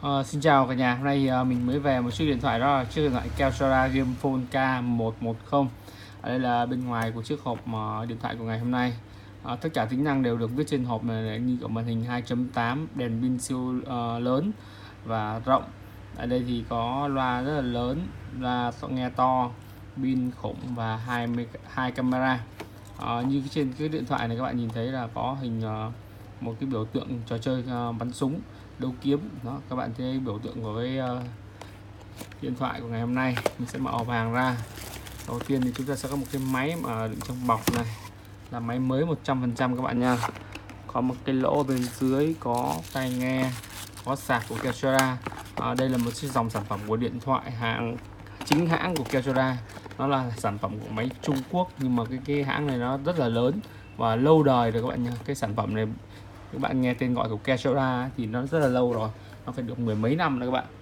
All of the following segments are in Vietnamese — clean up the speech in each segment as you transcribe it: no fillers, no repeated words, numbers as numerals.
Xin chào cả nhà, hôm nay mình mới về một chiếc điện thoại, đó là chiếc điện thoại Kyocera Gamephone K110. Đây là bên ngoài của chiếc hộp điện thoại của ngày hôm nay. Tất cả tính năng đều được viết trên hộp này, như kiểu màn hình 2.8, đèn pin siêu lớn và rộng. Ở đây thì có loa rất là lớn, loa nghe to, pin khủng và hai camera. Như trên cái điện thoại này các bạn nhìn thấy là có hình một cái biểu tượng trò chơi bắn súng đấu kiếm đó. Các bạn thấy biểu tượng của cái điện thoại của ngày hôm nay. Mình sẽ mở hộp hàng ra. Đầu tiên thì chúng ta sẽ có một cái máy mà đựng trong bọc này, là máy mới 100% các bạn nha. Có một cái lỗ bên dưới, có tai nghe, có sạc của Kyocera. Đây là một chiếc dòng sản phẩm của điện thoại chính hãng của Kyocera. Nó là sản phẩm của máy Trung Quốc, nhưng mà cái hãng này nó rất là lớn và lâu đời rồi các bạn nha. Cái sản phẩm này các bạn nghe tên gọi của Kyocera thì nó rất là lâu rồi, nó phải được mười mấy năm rồi các bạn.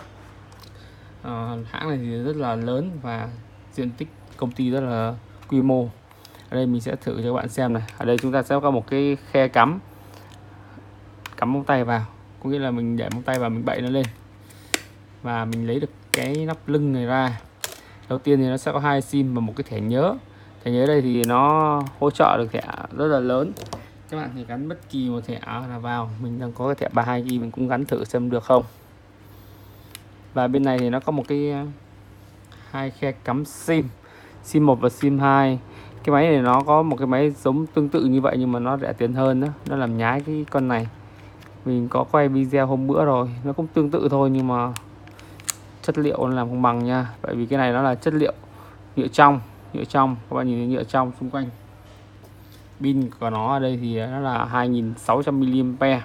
Hãng này thì rất là lớn và diện tích công ty rất là quy mô. Ở đây mình sẽ thử cho các bạn xem này. Ở đây chúng ta sẽ có một cái khe cắm móng tay vào, có nghĩa là mình để móng tay vào, mình bậy nó lên và mình lấy được cái nắp lưng này ra. Đầu tiên thì nó sẽ có 2 sim và một cái thẻ nhớ. Thẻ nhớ đây thì nó hỗ trợ được thẻ rất là lớn. Các bạn thì gắn bất kỳ một thẻ là vào. Mình đang có cái thẻ 32GB, mình cũng gắn thử xem được không. Và bên này thì nó có một cái hai khe cắm sim 1 và sim 2. Cái máy này nó có một cái máy giống tương tự như vậy nhưng mà nó rẻ tiền hơn đó. Nó làm nhái cái con này. Mình có quay video hôm bữa rồi, nó cũng tương tự thôi nhưng mà chất liệu nó làm không bằng nha. Bởi vì cái này nó là chất liệu nhựa trong. Các bạn nhìn thấy nhựa trong xung quanh. Pin của nó ở đây thì nó là 2600mAh.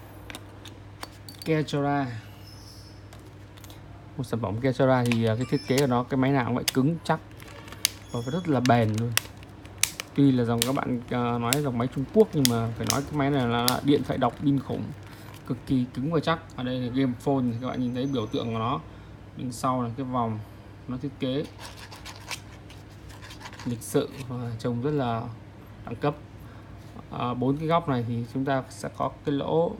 Kyocera, một sản phẩm Kyocera thì cái thiết kế của nó, cái máy nào cũng vậy, cứng chắc và rất là bền luôn. Tuy là dòng các bạn nói dòng máy Trung Quốc, nhưng mà phải nói cái máy này là điện thoại đọc pin khủng, cực kỳ cứng và chắc. Ở đây là Gamephone, các bạn nhìn thấy biểu tượng của nó bên sau là cái vòng nó thiết kế lịch sự và trông rất là đẳng cấp. 4 cái góc này thì chúng ta sẽ có cái lỗ,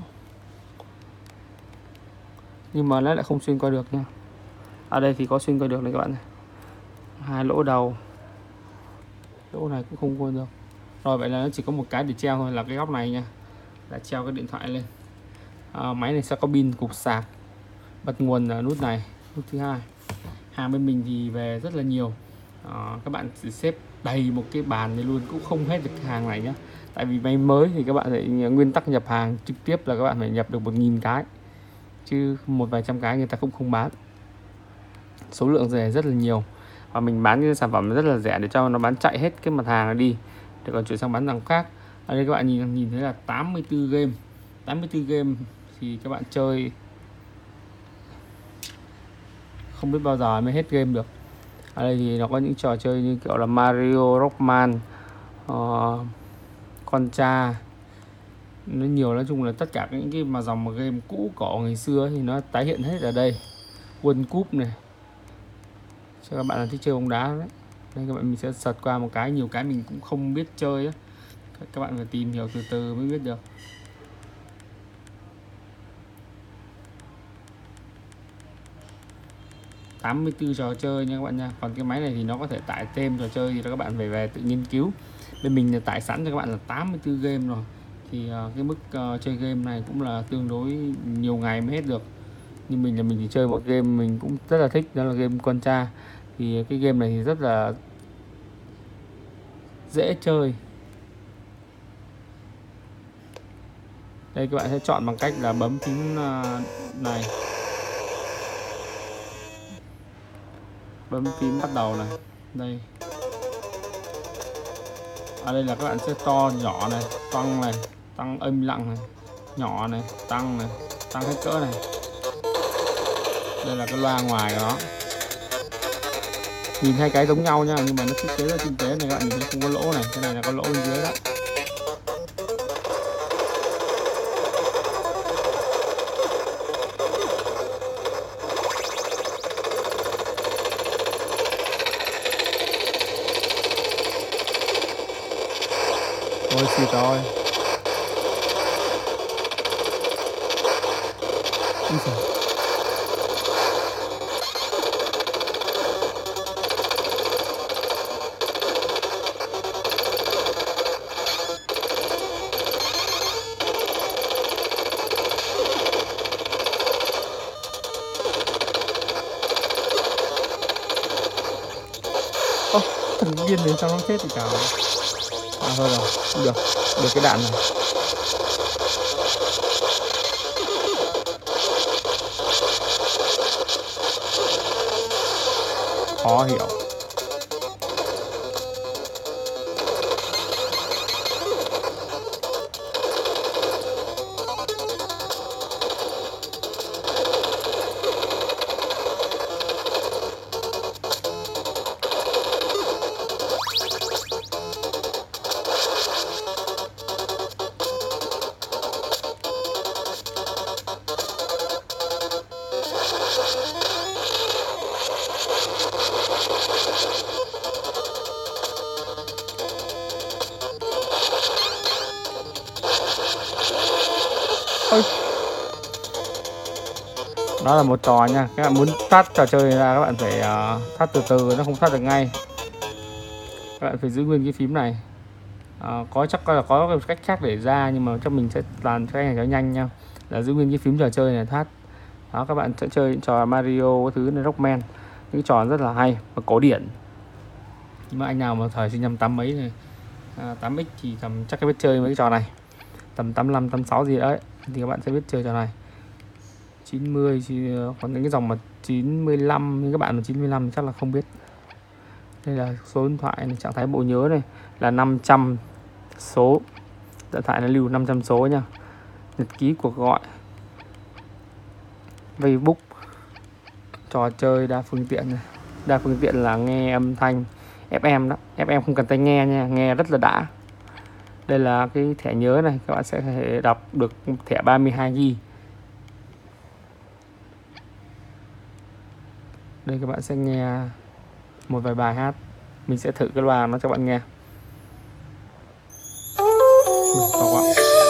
nhưng mà nó lại không xuyên qua được nha. Ở đây thì có xuyên qua được này các bạn này. 2 lỗ đầu, lỗ này cũng không qua được. Rồi vậy là nó chỉ có một cái để treo thôi, là cái góc này nha, là treo cái điện thoại lên. Máy này sẽ có pin, cục sạc, bật nguồn là nút này, nút thứ hai. Hàng bên mình thì về rất là nhiều. Các bạn chỉ xếp đầy một cái bàn này luôn cũng không hết được hàng này nhá. Tại vì máy mới thì các bạn phải nguyên tắc nhập hàng trực tiếp là các bạn phải nhập được 1000 cái, chứ một vài trăm cái người ta cũng không bán. Số lượng rẻ rất là nhiều và mình bán cái sản phẩm rất là rẻ để cho nó bán chạy hết cái mặt hàng này đi, để còn chuyển sang bán dòng khác. Ở đây các bạn nhìn thấy là 84 game. 84 game thì các bạn chơi không biết bao giờ mới hết game được. Ở đây thì nó có những trò chơi như kiểu là Mario, Rockman, Contra, nó nhiều. Nói chung là tất cả những cái mà dòng game cũ cổ ngày xưa thì nó tái hiện hết ở đây. World Cup này, cho các bạn là thích chơi bóng đá đấy. Đây các bạn, mình sẽ search qua một cái, nhiều cái mình cũng không biết chơi á. Các bạn phải tìm hiểu từ từ mới biết được. "84 trò chơi nha các bạn nha. Còn cái máy này thì nó có thể tải thêm trò chơi thì các bạn phải về tự nghiên cứu. Bên mình là tải sẵn cho các bạn là 84 game rồi. Thì cái mức chơi game này cũng là tương đối nhiều ngày mới hết được. Nhưng mình chỉ chơi một game mình cũng rất là thích, đó là game Contra. Thì cái game này thì rất là dễ chơi. Đây các bạn sẽ chọn bằng cách là bấm phím này, bấm phím bắt đầu này. Đây, ở đây là các bạn sẽ to nhỏ này, tăng âm lặng này, nhỏ này, tăng hết cỡ này. Đây là cái loa ngoài của nó. Nhìn hai cái giống nhau nha, nhưng mà nó thiết kế rất tinh tế này. Các bạn nhìn thấy không có lỗ này, cái này là có lỗ bên dưới đó. Ôi xịt rồi. Úi giời. thằng điên đến trong nó chết thì chào. Thôi rồi, được cái đạn này. Khó hiểu. Ôi. Đó là một trò nha. Các bạn muốn thoát trò chơi ra các bạn phải thoát từ từ, nó không thoát được ngay. Các bạn phải giữ nguyên cái phím này. Chắc là có cái cách khác để ra, nhưng mà cho mình sẽ làm cái này cho nhanh nha. Là giữ nguyên cái phím trò chơi này thoát. Đó, các bạn sẽ chơi những trò Mario cái thứ này, Rockman, những trò rất là hay và cổ điển. Nhưng mà anh nào mà thời sinh năm 8 mấy này, 8x thì chắc biết chơi mấy cái trò này. Tầm 85, 86 gì đấy thì các bạn sẽ biết chơi trò này. 90 thì còn những cái dòng mà 95, nhưng các bạn mà 95 chắc là không biết. Đây là số điện thoại này, trạng thái bộ nhớ này là 500 số. Điện thoại nó lưu 500 số nha. Nhật ký cuộc gọi, Facebook, trò chơi đa phương tiện này. Đa phương tiện là nghe âm thanh FM đó. FM không cần tai nghe nha, nghe rất là đã. Đây là cái thẻ nhớ này, các bạn sẽ thể đọc được thẻ 32GB. Đây các bạn sẽ nghe một vài bài hát. Mình sẽ thử cái loa nó cho bạn nghe. To quá.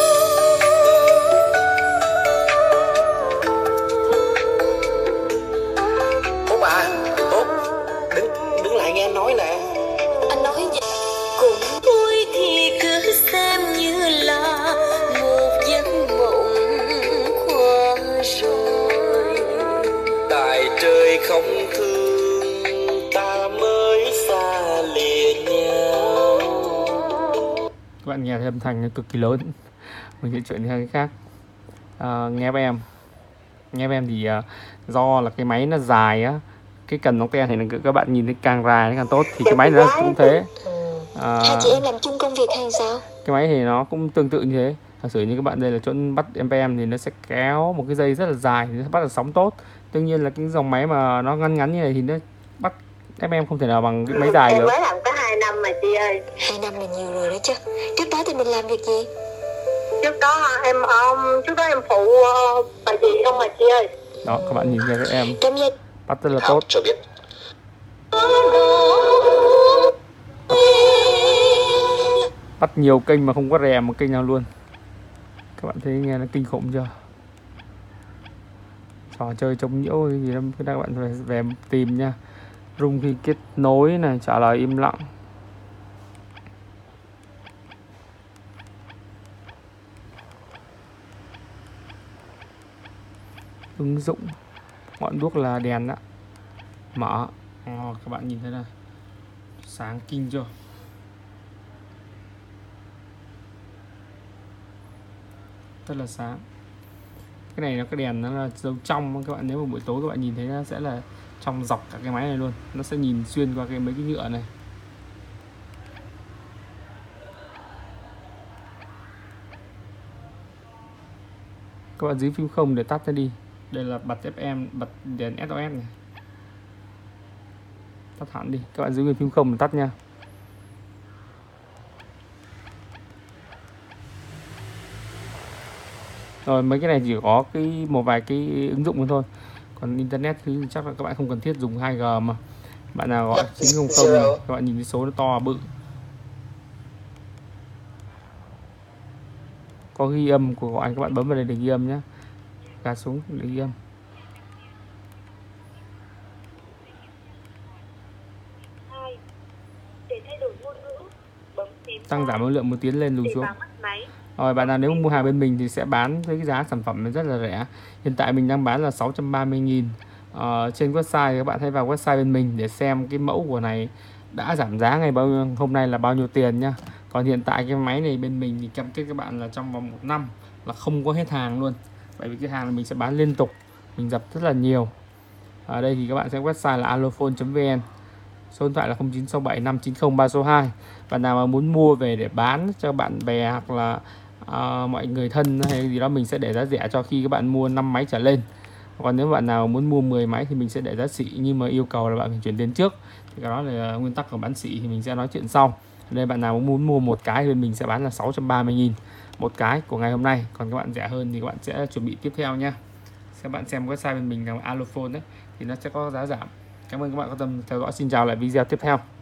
Út à, Út, đứng lại nghe anh nói nè. Anh nói gì? Cũng vui thì cứ xem như là một giấc mộng qua rồi. Tại trời không thương ta mới xa lìa nhau. Các bạn nghe thấy âm thanh cực kỳ lớn. Mình sẽ chuyển sang cái khác. Nghe với em thì do là cái máy nó dài á, cái cần ống ten thì các bạn nhìn thấy càng dài càng tốt, thì cái máy nó cũng thế. Hai chị em làm chung công việc hay sao? Cái máy thì nó cũng tương tự như thế. Giả sử như các bạn đây là chỗ bắt MPM thì nó sẽ kéo một cái dây rất là dài thì nó bắt được sóng tốt. Tuy nhiên là cái dòng máy mà nó ngắn như này thì nó bắt FM không thể nào bằng cái máy dài em được. mới làm có 2 năm mà chị ơi. 2 năm là nhiều rồi đó chứ. Trước đó thì mình làm việc gì? Trước đó em phụ bà dì không mà chị ơi. Đó, các bạn nhìn thấy các em Trong gia bắt rất là tốt. Cho biết. Bắt nhiều kênh mà không có rè một kênh nào luôn. Các bạn thấy nghe nó kinh khủng chưa? Trò chơi chống nhiễu gì đó các bạn phải về tìm nha. Rung khi kết nối này, trả lời im lặng. Ứng dụng ngọn đuốc là đèn đó. Mở. Các bạn nhìn thấy này, sáng kinh chưa? Rất là sáng. Cái này là cái đèn nó là dấu trong, các bạn nếu mà buổi tối các bạn nhìn thấy nó sẽ là trong dọc cả cái máy này luôn, nó sẽ nhìn xuyên qua mấy cái nhựa này. Các bạn giữ phím không để tắt nó đi. Đây là bật FM, bật đèn SOS này, tắt hẳn đi. Các bạn giữ nguyên phím không để tắt nha. Rồi mấy cái này chỉ có một vài cái ứng dụng thôi. Còn internet thì chắc là các bạn không cần thiết dùng 2G mà. Bạn nào gọi 900 này, các bạn nhìn cái số nó to bự. Có ghi âm của gọi, các bạn bấm vào đây để ghi âm nhé. Gạt xuống để ghi âm. Tăng giảm âm lượng một tiếng lên lùi xuống. Rồi bạn nào nếu mua hàng bên mình thì sẽ bán với cái giá sản phẩm rất là rẻ. Hiện tại mình đang bán là 630.000. Trên website thì các bạn hãy vào website bên mình để xem cái mẫu của này đã giảm giá ngày hôm nay là bao nhiêu tiền nhá. Còn hiện tại cái máy này bên mình thì cam kết các bạn là trong vòng 1 năm là không có hết hàng luôn. Bởi vì cái hàng này mình sẽ bán liên tục, mình dập rất là nhiều. Ở đây thì các bạn xem website là alophone.vn, số điện thoại là 0967 590 362. Bạn nào mà muốn mua về để bán cho bạn bè hoặc là mọi người thân hay gì đó, mình sẽ để giá rẻ cho khi các bạn mua 5 máy trở lên. Còn nếu bạn nào muốn mua 10 máy thì mình sẽ để giá sỉ, nhưng mà yêu cầu là bạn phải chuyển tiền trước. Thì cái đó là nguyên tắc của bán sỉ thì mình sẽ nói chuyện sau. Ở đây bạn nào muốn mua một cái thì mình sẽ bán là 630.000 một cái của ngày hôm nay. Còn các bạn rẻ hơn thì các bạn sẽ chuẩn bị tiếp theo nhé. Các bạn xem website bên mình là Alophone đấy thì nó sẽ có giá giảm. Cảm ơn các bạn quan tâm theo dõi. Xin chào lại video tiếp theo.